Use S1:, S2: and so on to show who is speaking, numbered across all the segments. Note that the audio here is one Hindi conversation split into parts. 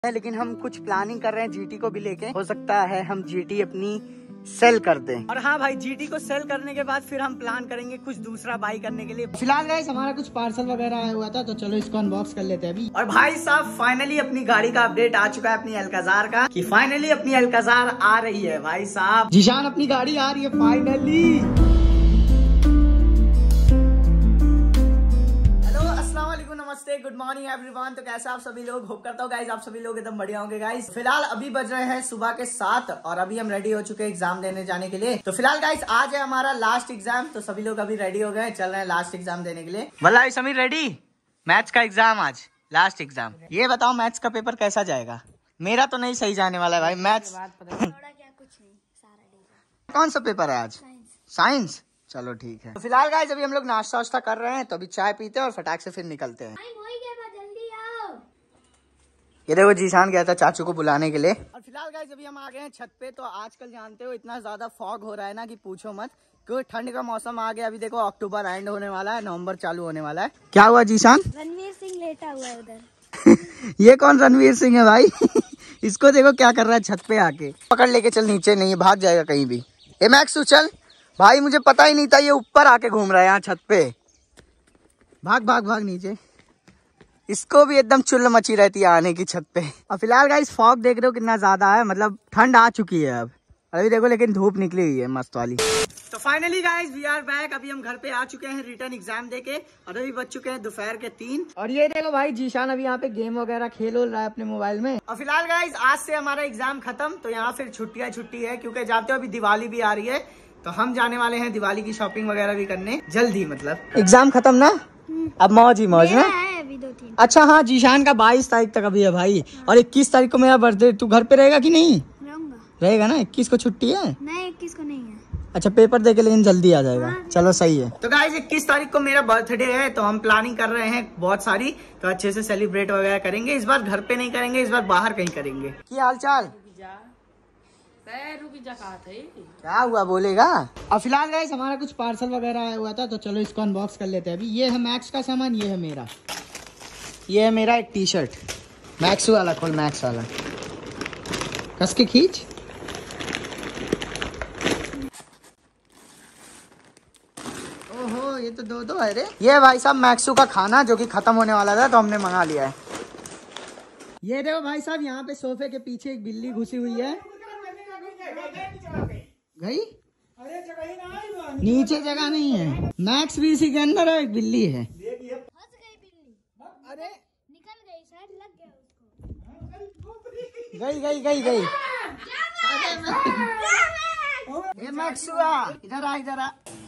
S1: लेकिन हम कुछ प्लानिंग कर रहे हैं जीटी को भी लेके। हो सकता है हम जीटी अपनी सेल कर दें। और हाँ भाई, जीटी को सेल करने के बाद फिर हम प्लान करेंगे कुछ दूसरा बाई करने के लिए। फिलहाल गाइस हमारा कुछ पार्सल वगैरह आया हुआ था, तो चलो इसको अनबॉक्स कर लेते हैं अभी। और भाई साहब फाइनली अपनी गाड़ी का अपडेट आ चुका है अपनी अल्काजार का, कि फाइनली अपनी अल्काजार आ रही है भाई साहब। जीशान अपनी गाड़ी आ रही है फाइनली। नमस्ते, गुड मॉर्निंग एवरीवन। तो कैसे आप सभी लोग, होप करता हूँ गाइज आप सभी लोग एकदम बढ़िया होंगे गाइज। फिलहाल अभी बज रहे हैं सुबह के 7 और अभी हम रेडी हो चुके हैं एग्जाम देने जाने के लिए। तो फिलहाल गाइज आज है हमारा लास्ट एग्जाम, तो सभी लोग अभी रेडी हो गए, चल रहे हैं लास्ट एग्जाम देने के लिए। भला समीर रेडी? मैथ्स का एग्जाम आज लास्ट एग्जाम। ये बताओ मैथ्स का पेपर कैसा जाएगा? मेरा तो नहीं सही जाने वाला है भाई मैथ्स। कौन सा पेपर है आज? साइंस। चलो ठीक है। तो फिलहाल गाइस अभी हम लोग नाश्ता वाश्ता कर रहे हैं, तो अभी चाय पीते हैं और फटाक से फिर निकलते हैं। जल्दी आओ। ये देखो जीशान गया था चाचू को बुलाने के लिए। और फिलहाल गाइस अभी हम आ गए हैं छत पे। तो आजकल जानते हो इतना ज्यादा फॉग हो रहा है ना कि पूछो मत, क्योंकि ठंड का मौसम आ गया। अभी देखो अक्टूबर एंड होने वाला है, नवम्बर चालू होने वाला है। क्या हुआ जीशान?
S2: रणवीर सिंह लेटा हुआ है उधर।
S1: ये कौन रणवीर सिंह है भाई? इसको देखो क्या कर रहा है छत पे आके। पकड़ लेके चल, नीचे नहीं भाग जाएगा कहीं भी। ए मैक्स चल भाई, मुझे पता ही नहीं था ये ऊपर आके घूम रहा है यहाँ छत पे। भाग भाग भाग नीचे। इसको भी एकदम चुल्ल मची रहती है आने की छत पे। और फिलहाल गाइस फॉग देख रहे हो कितना ज्यादा है, मतलब ठंड आ चुकी है अब। अभी देखो लेकिन धूप निकली हुई है मस्त वाली। तो finally guys we are back. अभी हम घर पे आ चुके हैं रिटर्न एग्जाम देके, और अभी बज चुके हैं दोपहर के 3। और ये देखो भाई जीशान अभी यहाँ पे गेम वगैरह खेल रहा है अपने मोबाइल में। और फिलहाल गाइस आज से हमारा एग्जाम खत्म, तो यहाँ फिर छुट्टी है, क्योंकि जानते हो अभी दिवाली भी आ रही है, तो हम जाने वाले हैं दिवाली की शॉपिंग वगैरह भी करने जल्दी। मतलब एग्जाम खत्म ना, अब मौज ही मौज ना।
S2: अभी 2-3।
S1: अच्छा हाँ, जीशान का 22 तारीख तक अभी है भाई, और 21 तारीख को मेरा बर्थडे। तू घर पे रहेगा कि नहीं? रहेगा ना। 21 को छुट्टी है?
S2: नहीं 21 को नहीं है।
S1: अच्छा पेपर दे के लेकिन जल्दी आ जाएगा। चलो सही है। तो गाइस 21 तारीख को मेरा बर्थडे है, तो हम प्लानिंग कर रहे हैं बहुत सारी, तो अच्छे से सेलिब्रेट वगैरह करेंगे। इस बार घर पे नहीं करेंगे, इस बार बाहर कहीं करेंगे। क्या हाल चाल? क्या हुआ बोलेगा? और फिलहाल गाइस हमारा कुछ पार्सल वगैरह आया हुआ था, तो चलो इसको अनबॉक्स कर लेते हैं अभी। ये है मैक्स का सामान, ये है मेरा एक टी शर्ट। मैक्स वाला खोल, मैक्स वाला कस के खींच। ओहो ये तो दो है रे। ये भाई साहब मैक्सू का खाना जो कि खत्म होने वाला था, तो हमने मंगा लिया है। ये देखो भाई साहब, यहाँ पे सोफे के पीछे एक बिल्ली घुसी हुई है। गई? नीचे जगह नहीं है। मैक्स भी इसी के अंदर है, एक बिल्ली है। अरे
S2: निकल गई, शायद लग गया उसको।
S1: गई। ये मैक्सुआ इधर आ।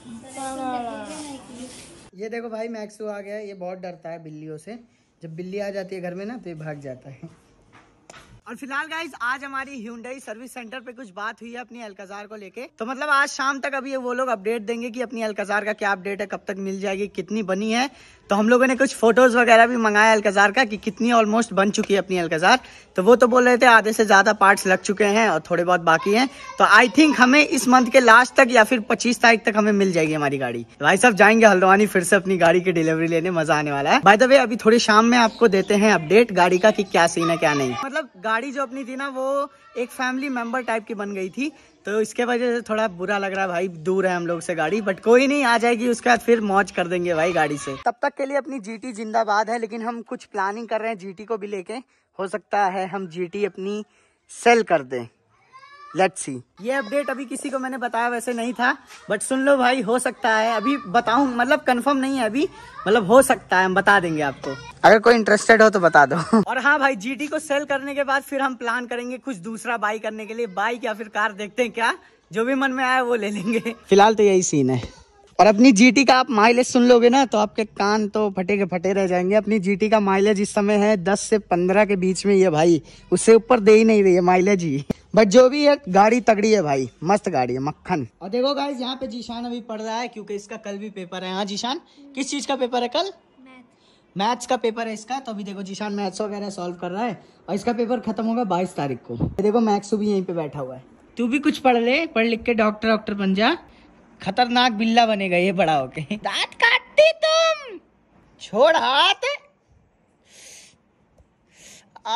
S1: ये देखो भाई मैक्सू आ गया। ये बहुत डरता है बिल्लियों से। जब बिल्ली आ जाती है घर में ना, तो ये भाग जाता है। और फिलहाल गाइज आज हमारी Hyundai सर्विस सेंटर पे कुछ बात हुई है अपनी अल्काजार को लेके। तो मतलब आज शाम तक अभी वो लोग अपडेट देंगे कि अपनी अल्काजार का क्या अपडेट है, कब तक मिल जाएगी, कितनी बनी है। तो हम लोगों ने कुछ फोटोज वगैरह भी मंगाया अल्काजार का, कि कितनी ऑलमोस्ट बन चुकी है अपनी अल्काजार। तो वो तो बोल रहे थे आधे से ज्यादा पार्ट्स लग चुके हैं और थोड़े बहुत बाकी हैं। तो आई थिंक हमें इस मंथ के लास्ट तक या फिर 25 तारीख तक हमें मिल जाएगी हमारी गाड़ी। भाई साहब जाएंगे हल्द्वानी फिर से अपनी गाड़ी की डिलीवरी लेने, मजा आने वाला है। बाय द वे अभी थोड़ी शाम में आपको देते हैं अपडेट गाड़ी का, कि क्या सीन है क्या नहीं। मतलब गाड़ी जो अपनी थी ना, वो एक फैमिली मेंबर टाइप की बन गई थी, तो इसके वजह से थोड़ा बुरा लग रहा है भाई। दूर है हम लोग से गाड़ी, बट कोई नहीं, आ जाएगी उसके बाद फिर मौज कर देंगे भाई गाड़ी से। तब तक के लिए अपनी जीटी जिंदाबाद है, लेकिन हम कुछ प्लानिंग कर रहे हैं जीटी को भी लेके। हो सकता है हम जीटी अपनी सेल कर दें। Let's see. ये अपडेट अभी किसी को मैंने बताया वैसे नहीं था, बट सुन लो भाई, हो सकता है अभी बताऊं, मतलब कंफर्म नहीं है अभी, मतलब हो सकता है, हम बता देंगे आपको। अगर कोई इंटरेस्टेड हो तो बता दो। और हाँ भाई, जीटी को सेल करने के बाद फिर हम प्लान करेंगे कुछ दूसरा बाई करने के लिए। बाइक या फिर कार, देखते हैं क्या, जो भी मन में आया वो ले लेंगे। फिलहाल तो यही सीन है। और अपनी जीटी का आप माइलेज सुन लोगे ना, तो आपके कान तो फटे के फटे रह जाएंगे। अपनी जीटी का माइलेज इस समय है 10 से 15 के बीच में ही है भाई, उससे ऊपर दे ही नहीं रही है माइलेज ही। बट जो भी है गाड़ी तगड़ी है भाई, मस्त गाड़ी है, मक्खन। और देखो गाइस यहाँ पे जीशान अभी पढ़ रहा है, क्योंकि इसका कल भी पेपर है। हाँ जीशान, किस चीज का पेपर है कल? मैथ्स का पेपर है इसका। तो अभी देखो जीशान मैथ्स वगैरह सॉल्व कर रहा है, और इसका पेपर खत्म होगा 22 तारीख को। देखो मैक्स भी यहीं पे बैठा हुआ है। तू भी कुछ पढ़ ले, पढ़ लिख के डॉक्टर बन जा। खतरनाक बिल्ला बनेगा ये बड़ा होके। दांत काटती तुम, छोड़ हाथ।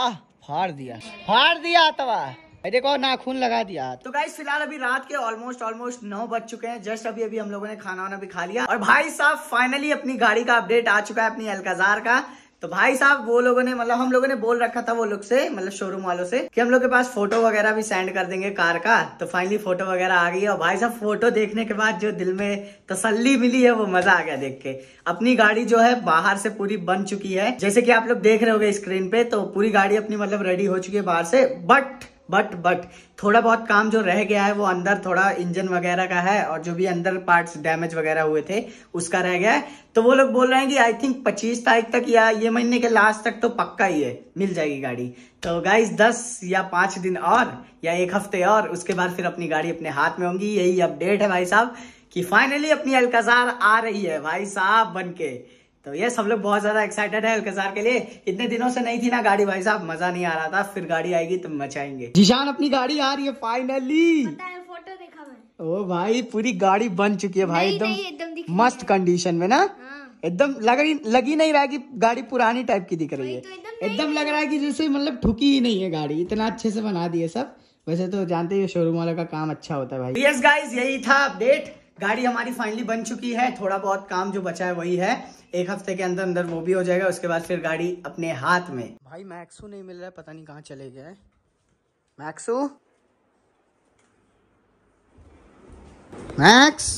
S1: फाड़ दिया तवा, देखो नाखून लगा दिया। तो गाइस फिलहाल अभी रात के ऑलमोस्ट 9 बज चुके हैं। जस्ट अभी हम लोगों ने खाना वाना भी खा लिया और भाई साहब फाइनली अपनी गाड़ी का अपडेट आ चुका है, अपनी अल्काजार का। तो भाई साहब वो लोगों ने मतलब हम लोगों ने बोल रखा था वो लोग से, मतलब शोरूम वालों से, कि हम लोग के पास फोटो वगैरह भी सेंड कर देंगे कार का। तो फाइनली फोटो वगैरह आ गई है और भाई साहब फोटो देखने के बाद जो दिल में तसल्ली मिली है वो मजा आ गया देख के। अपनी गाड़ी जो है बाहर से पूरी बन चुकी है, जैसे कि आप लोग देख रहे होगे स्क्रीन पे। तो पूरी गाड़ी अपनी मतलब रेडी हो चुकी है बाहर से, बट थोड़ा बहुत काम जो रह गया है वो अंदर थोड़ा इंजन वगैरह का है और जो भी अंदर पार्ट्स डैमेज वगैरह हुए थे उसका रह गया है। तो वो लोग बोल रहे हैं कि आई थिंक 25 तारीख तक या ये महीने के लास्ट तक तो पक्का ही है, मिल जाएगी गाड़ी। तो गाइस 10 या 5 दिन और या 1 हफ्ते और, उसके बाद फिर अपनी गाड़ी अपने हाथ में होंगी। यही अपडेट है भाई साहब कि फाइनली अपनी अल्काजार आ रही है भाई साहब बनके। तो ये सब लोग बहुत ज्यादा एक्साइटेड है अल्काजार के लिए। इतने दिनों से नहीं थी ना गाड़ी भाई साहब, मजा नहीं आ रहा था। फिर गाड़ी आएगी तो मचाएंगे। जीशान अपनी गाड़ी आ रही है फाइनली।
S2: फोटो देखा मैं।
S1: ओ भाई पूरी गाड़ी बन चुकी है भाई, एकदम मस्त कंडीशन में ना।
S2: हाँ।
S1: एकदम लगी नहीं रहा कि गाड़ी पुरानी टाइप की दिख रही है, एकदम लग रहा है कि जैसे मतलब ठुकी ही नहीं है गाड़ी। इतना अच्छे से बना दिए सब। वैसे तो जानते ही शोरूम वाला का काम अच्छा होता है भाई। यस गाइस यही था अपडेट। गाड़ी हमारी फाइनली बन चुकी है, थोड़ा बहुत काम जो बचा है वही है। 1 हफ्ते के अंदर वो भी हो जाएगा। उसके बाद फिर गाड़ी अपने हाथ में। भाई मैक्सू नहीं मिल रहा है, पता नहीं कहाँ चले गए। मैक्स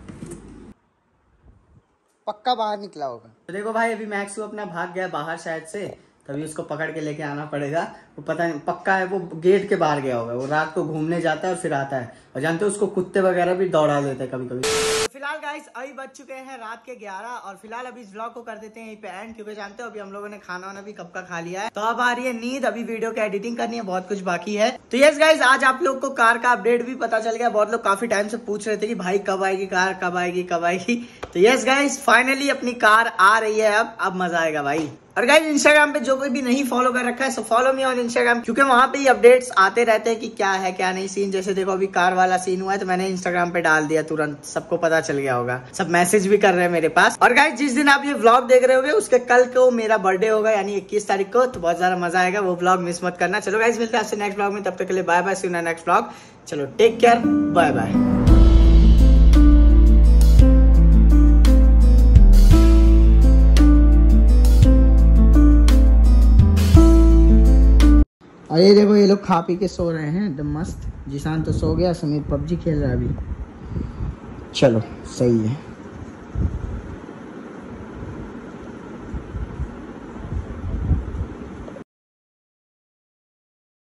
S1: पक्का बाहर निकला होगा। तो देखो भाई अभी मैक्सू अपना भाग गया बाहर शायद से, तभी उसको पकड़ के लेके आना पड़ेगा। वो पता नहीं, पक्का है वो गेट के बाहर गया होगा। वो रात को घूमने जाता है और फिर आता है, और जानते हो उसको कुत्ते वगैरह भी दौड़ा देते हैं कभी कभी। फिलहाल गाइस अभी बज चुके हैं रात के 11 और फिलहाल अभी इस व्लॉग को कर देते हैं यहीं पे एंड, क्योंकि जानते हो अभी हम लोगों ने खाना वाना भी कब का खा लिया है। तो अब आ रही है नींद, अभी वीडियो की एडिटिंग करनी है, बहुत कुछ बाकी है। तो यस गाइस आज आप लोग को कार का अपडेट भी पता चल गया। बहुत लोग काफी टाइम से पूछ रहे थे कि भाई कब आएगी कार, कब आएगी। तो यस गाइस फाइनली अपनी कार आ रही है। अब मजा आएगा भाई। और गाइस इंस्टाग्राम पे जो कोई भी नहीं फॉलो कर रखा है so follow me on Instagram, क्योंकि वहां पे ही अपडेट्स आते रहते हैं कि क्या है क्या नहीं सीन। जैसे देखो अभी कार वाला सीन हुआ है तो मैंने इंस्टाग्राम पे डाल दिया, तुरंत सबको पता चल गया होगा। सब मैसेज भी कर रहे हैं मेरे पास। और गाइस जिस दिन आप ये व्लॉग देख रहे होगे उसके कल को मेरा बर्थडे होगा, यानी 21 तारीख को। तो बहुत ज्यादा मजा आएगा, वो व्लॉग मिस मत करना। चलो गाइस मिलते हैं आपसे नेक्स्ट व्लॉग में, तब तक के लिए bye bye, see you in next vlog. चलो टेक केयर, बाय बाय। और ये देखो ये लोग खा पी के सो रहे हैं एकदम मस्त। जिशान तो सो गया, समीर पबजी खेल रहा है अभी। चलो सही है।